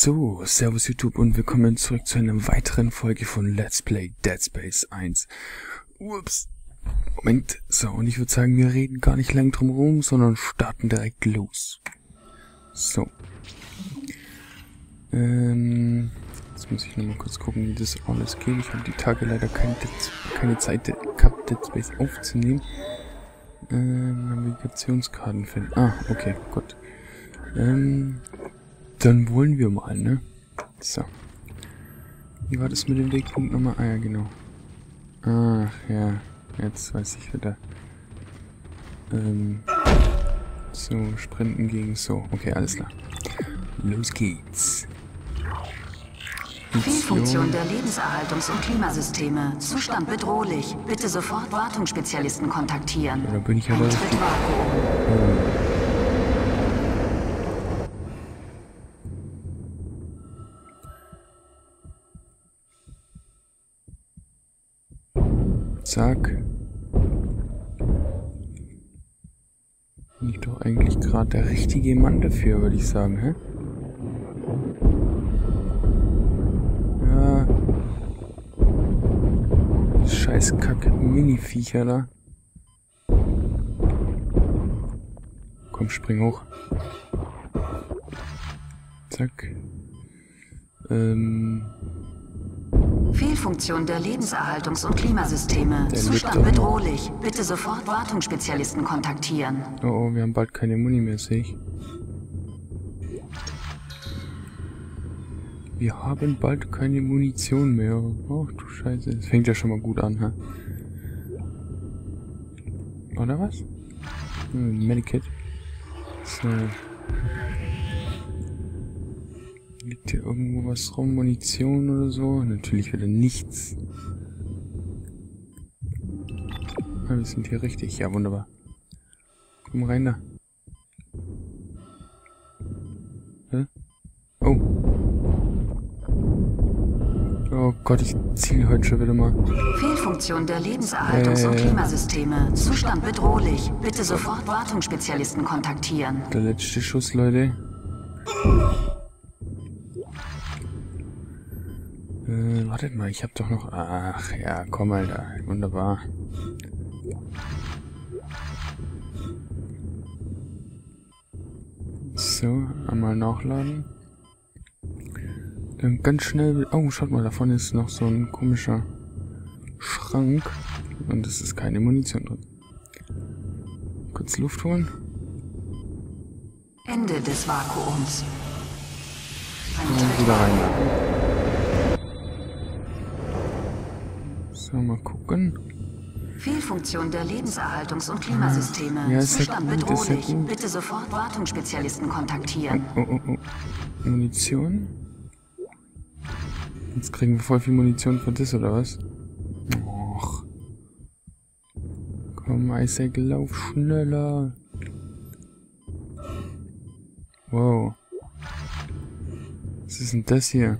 So, servus YouTube und willkommen zurück zu einer weiteren Folge von Let's Play Dead Space 1. Ups. Moment. So, und ich würde sagen, wir reden gar nicht lang drum herum, sondern starten direkt los. So. Jetzt muss ich nochmal kurz gucken, wie das alles geht. Ich habe die Tage leider keine Zeit gehabt, Dead Space aufzunehmen. Navigationskarten finden. Ah, okay, gut. Dann wollen wir mal, ne? So. Wie war das mit dem Wegpunkt nochmal? Ah ja, genau. Ach ja, jetzt weiß ich wieder. So, Sprinten gegen so. Okay, alles klar. Los geht's. Fehlfunktion der Lebenserhaltungs- und Klimasysteme. Zustand bedrohlich. Bitte sofort Wartungsspezialisten kontaktieren. Ja, da bin ich ja da richtig. Zack. Bin ich doch eigentlich gerade der richtige Mann dafür, würde ich sagen, hä? Ja. Scheiß Kack-Mini-Viecher da. Komm, spring hoch. Zack. Fehlfunktion der Lebenserhaltungs- und Klimasysteme. Zustand bedrohlich. Bitte sofort Wartungsspezialisten kontaktieren. Oh, oh, wir haben bald keine Muni mehr, sehe ich. Wir haben bald keine Munition mehr. Oh, du Scheiße. Das fängt ja schon mal gut an, hä? Oder was? Medikit. So. Liegt hier irgendwo was rum? Munition oder so? Natürlich wieder nichts. Ah, wir sind hier richtig. Ja, wunderbar. Komm rein da. Hä? Oh. Oh Gott, ich ziele heute schon wieder mal. Fehlfunktion der Lebenserhaltungs- und Klimasysteme. Zustand bedrohlich. Bitte sofort Wartungsspezialisten kontaktieren. Der letzte Schuss, Leute. Wartet mal, ich hab doch noch... Ach ja, komm mal da. Wunderbar. So, einmal nachladen. Dann ganz schnell... Oh, schaut mal, davon ist noch so ein komischer Schrank. Und es ist keine Munition drin. Kurz Luft holen. Ende des Vakuums. Und wieder rein. So, mal gucken. Fehlfunktion der Lebenserhaltungs- und Klimasysteme. Ja, ist ja Zustand gut, ist ja bedrohlich. gut. Bitte sofort Wartungsspezialisten kontaktieren. Oh. Munition. Jetzt kriegen wir voll viel Munition für das, oder was? Och. Komm, Isaac, lauf schneller. Wow. Was ist denn das hier?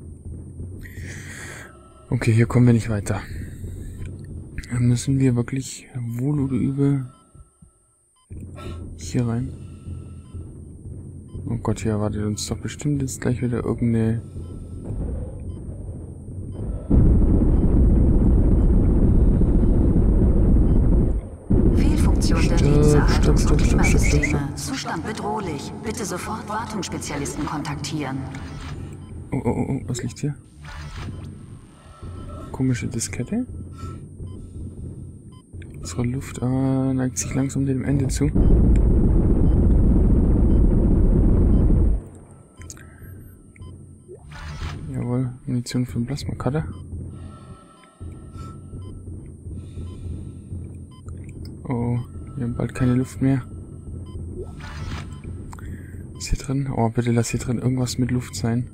Okay, hier kommen wir nicht weiter. Dann müssen wir wirklich wohl oder übel hier rein. Oh Gott, hier erwartet uns doch bestimmt jetzt gleich wieder irgendeine... Fehlfunktion der Lebenserhaltungs- und Klimasysteme. Zustand bedrohlich. Bitte sofort Wartungsspezialisten kontaktieren. Oh, was liegt hier? Komische Diskette. Unsere Luft neigt sich langsam dem Ende zu. Jawohl, Munition für den Plasma-Cutter. Oh, wir haben bald keine Luft mehr. Was ist hier drin? Oh, bitte lass hier drin irgendwas mit Luft sein.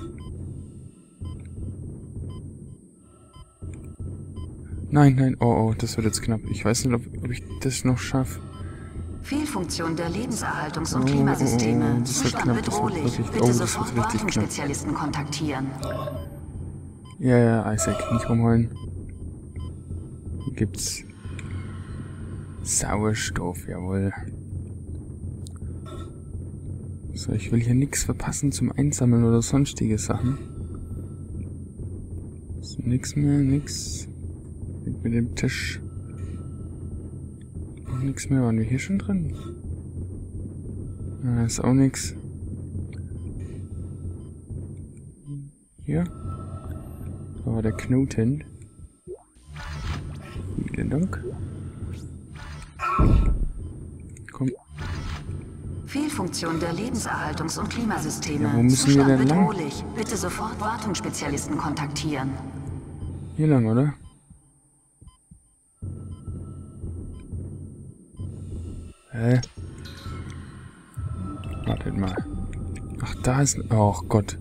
Nein, oh, das wird jetzt knapp. Ich weiß nicht, ob ich das noch schaffe. Fehlfunktion der Lebenserhaltungs- und Klimasysteme. Das wird Zustand knapp, das wird bedrohlich. wirklich... Bitte Oh, das sofort wird richtig knapp. Wartungsspezialisten kontaktieren. Ja, Isaac, nicht rumholen. Hier gibt's Sauerstoff, jawohl. So, ich will hier nichts verpassen zum Einsammeln oder sonstige Sachen. So, nix mehr, nix. Mit dem Tisch. Auch nix mehr. Waren wir hier schon drin? Da ist auch nix. Hier. Da war der Knoten. Vielen Dank. Komm. Fehlfunktion der Lebenserhaltungs- und Klimasysteme. Ja, wo müssen wir denn lang? Bedrohlich. Bitte sofort Wartungsspezialisten kontaktieren. Hier lang, oder? Hä? Wartet mal. Ach, da ist... Oh Gott.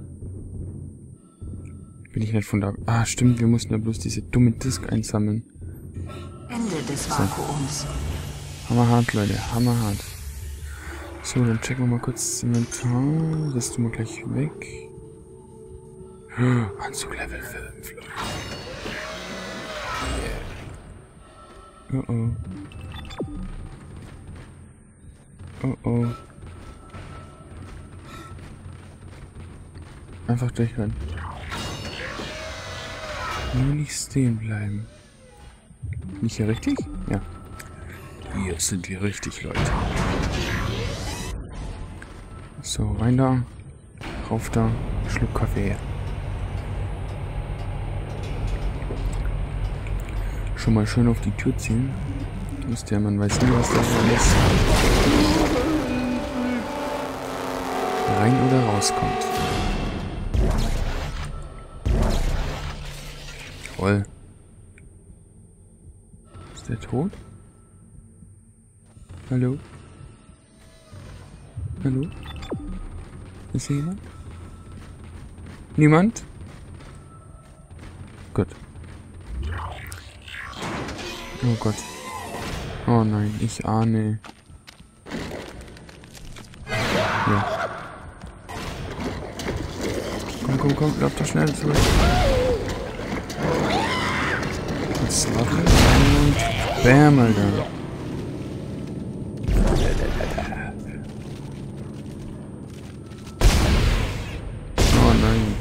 Bin ich nicht von da... Ah, stimmt, wir mussten ja bloß diese dumme Disk einsammeln. Ende des Vakuums. Hammerhart, Leute, hammerhart. So, dann checken wir mal kurz das Inventar. Das tun wir gleich weg. Anzug Level 5, Leute. Yeah. Oh oh. Oh oh. Einfach durchrennen. Nur nicht stehen bleiben. Bin ich hier richtig? Ja. Hier sind wir richtig, Leute. So, rein da. Rauf da. Schluck Kaffee her. Schon mal schön auf die Tür ziehen. Wisst ihr, man weiß nie, was da ist. Rein oder rauskommt. Toll. Ist der tot? Hallo? Hallo? Ist hier jemand? Niemand? Gut. Oh Gott. Oh nein, ich ahne. Ja. Komm, lauf doch schnell zurück. Jetzt warten und bam, Alter. Oh nein.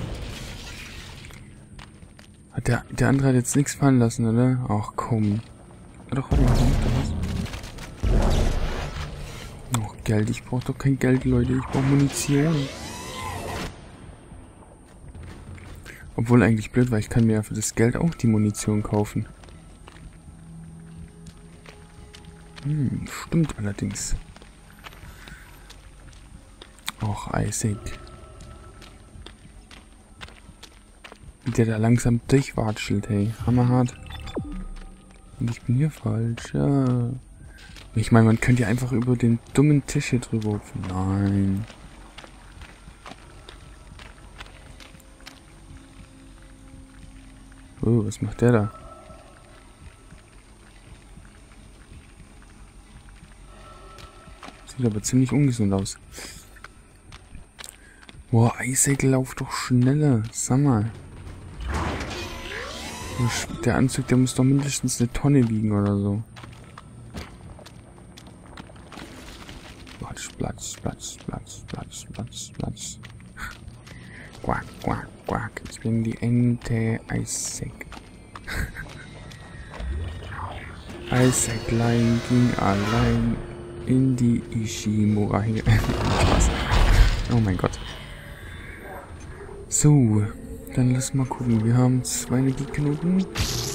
Hat der andere hat jetzt nichts fallen lassen, oder? Ach komm. Doch, warte mal, noch Geld. Ich brauche doch kein Geld, Leute. Ich brauche Munition. Obwohl eigentlich blöd, weil ich kann mir ja für das Geld auch die Munition kaufen. Stimmt allerdings. Och, Isaac. Wie der da langsam durchwatschelt, hey. Hammerhart. Und ich bin hier falsch, ja. Ich meine, man könnte ja einfach über den dummen Tisch hier drüber hupfen. Nein. Oh, was macht der da? Sieht aber ziemlich ungesund aus. Boah, Isaac, lauf doch schneller. Sag mal. Der Anzug, der muss doch mindestens eine Tonne wiegen oder so. Platz. Quack. Ich bin die Ente Isaac. Isaaclein ging allein in die Ishimura. Oh mein Gott. So, dann lass mal gucken. Wir haben 2 Energieknoten.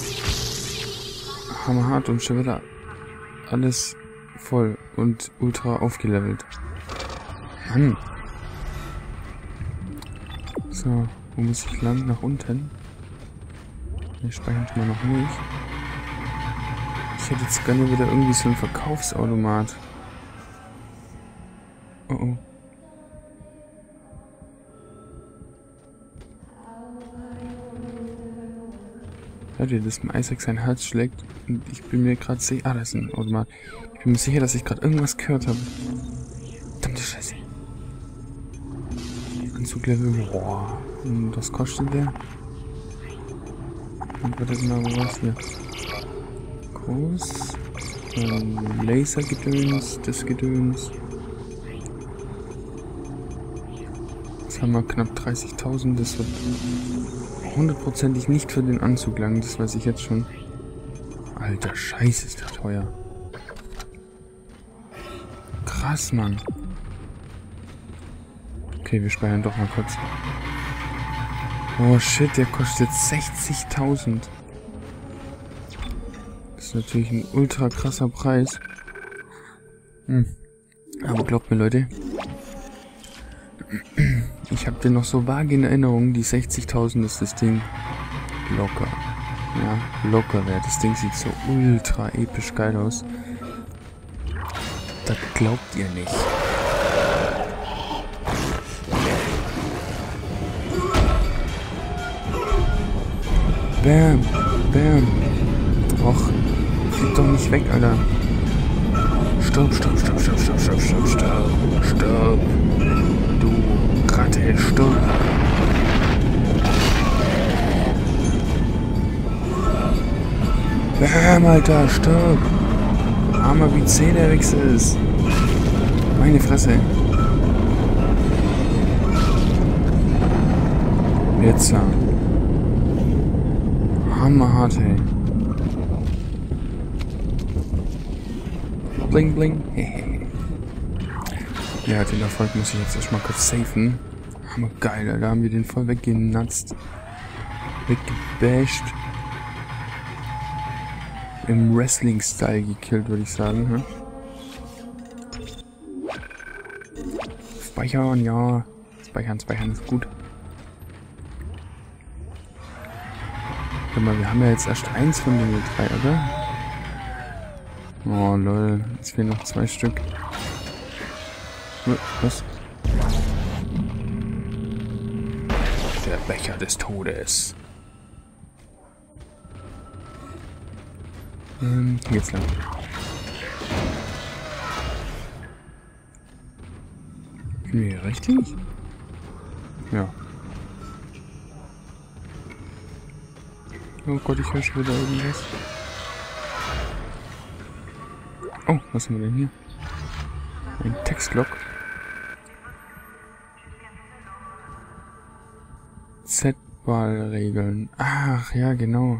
Hammerhart und schon wieder alles voll und ultra aufgelevelt. Mann. So, wo muss ich lang? Nach unten? Wir speichern mal noch nicht. Ich hätte jetzt gerne wieder irgendwie so ein Verkaufsautomat. Oh oh. Hört ihr, dass dem Isaac sein Herz schlägt? Und ich bin mir gerade sicher... Ah, da ist ein Automat. Ich bin mir sicher, dass ich gerade irgendwas gehört habe. Verdammte Scheiße. Anzuglevel. Boah. Und was kostet der? Und warte mal, wo war's hier? Groß. Lasergedöns, das Gedöns. Jetzt haben wir knapp 30.000. Das wird hundertprozentig nicht für den Anzug lang. Das weiß ich jetzt schon. Alter, Scheiße, ist der teuer. Krass, Mann. Okay, wir speichern doch mal kurz. Oh shit, der kostet jetzt 60.000. Das ist natürlich ein ultra krasser Preis. Aber glaubt mir, Leute, ich habe den noch so vage in Erinnerung, die 60.000 ist das Ding locker. Ja, locker wert. Das Ding sieht so ultra episch geil aus. Das glaubt ihr nicht. Bam, bam. Och, flieg doch nicht weg, Alter. Stopp, stopp, stopp, stopp, stopp, stopp, stopp, stopp, stopp. Du Ratte, stopp. Bam, Alter, stopp. Armer wie 10 der Wechsel ist. Meine Fresse. Jetzt. Hammerhart, ey. Bling, bling. Ja, den Erfolg muss ich jetzt erstmal kurz safen. Hammer geil, Alter. Da haben wir den voll weggenatzt. Weggebasht. Im Wrestling-Style gekillt, würde ich sagen. Hm? Speichern, ja. Speichern ist gut. Warte mal, wir haben ja jetzt erst eins von den 3, oder? Oh, lol. Jetzt fehlen noch 2 Stück. Was? Der Becher des Todes. Hier geht's lang. Nee, richtig? Ja. Oh Gott, ich höre schon wieder irgendwas. Oh, was haben wir denn hier? Ein Textlog. Z-Wahlregeln. Ach, ja, genau.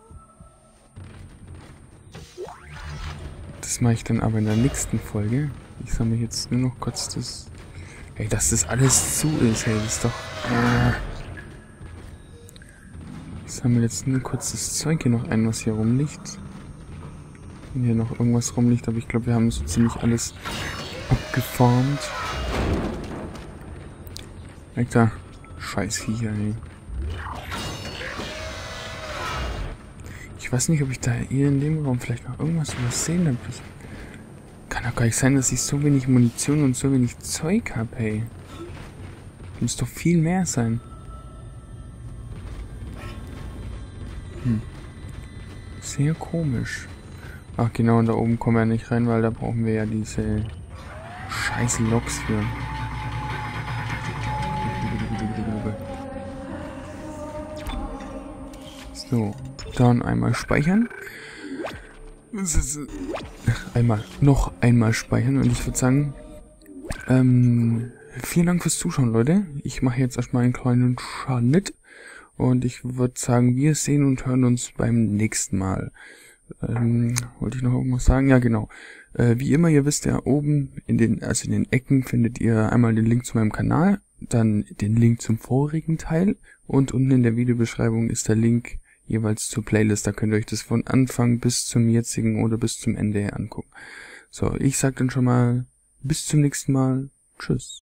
Das mache ich dann aber in der nächsten Folge. Ich sammle jetzt nur noch kurz das... Ey, dass das alles zu ist, hey, das ist doch... Ich sammle jetzt nur kurz das Zeug hier noch ein, was hier rumliegt. Wenn hier noch irgendwas rumliegt, aber ich glaube, wir haben so ziemlich alles abgefarmt. Alter, scheiß Viecher, ey. Ich weiß nicht, ob ich da hier in dem Raum vielleicht noch irgendwas übersehen habe. Kann doch gar nicht sein, dass ich so wenig Munition und so wenig Zeug habe, ey. Muss doch viel mehr sein. Sehr komisch. Ach genau, und da oben kommen wir ja nicht rein, weil da brauchen wir ja diese scheiß Loks für. So, dann einmal speichern. Noch einmal speichern und ich würde sagen, vielen Dank fürs Zuschauen, Leute. Ich mache jetzt erstmal einen kleinen Schnitt und ich würde sagen, wir sehen und hören uns beim nächsten Mal. Wollte ich noch irgendwas sagen? Ja, genau. Wie immer, ihr wisst ja, oben in den Ecken findet ihr einmal den Link zu meinem Kanal, dann den Link zum vorigen Teil und unten in der Videobeschreibung ist der Link jeweils zur Playlist. Da könnt ihr euch das von Anfang bis zum jetzigen oder bis zum Ende angucken. So, ich sag dann schon mal bis zum nächsten Mal. Tschüss.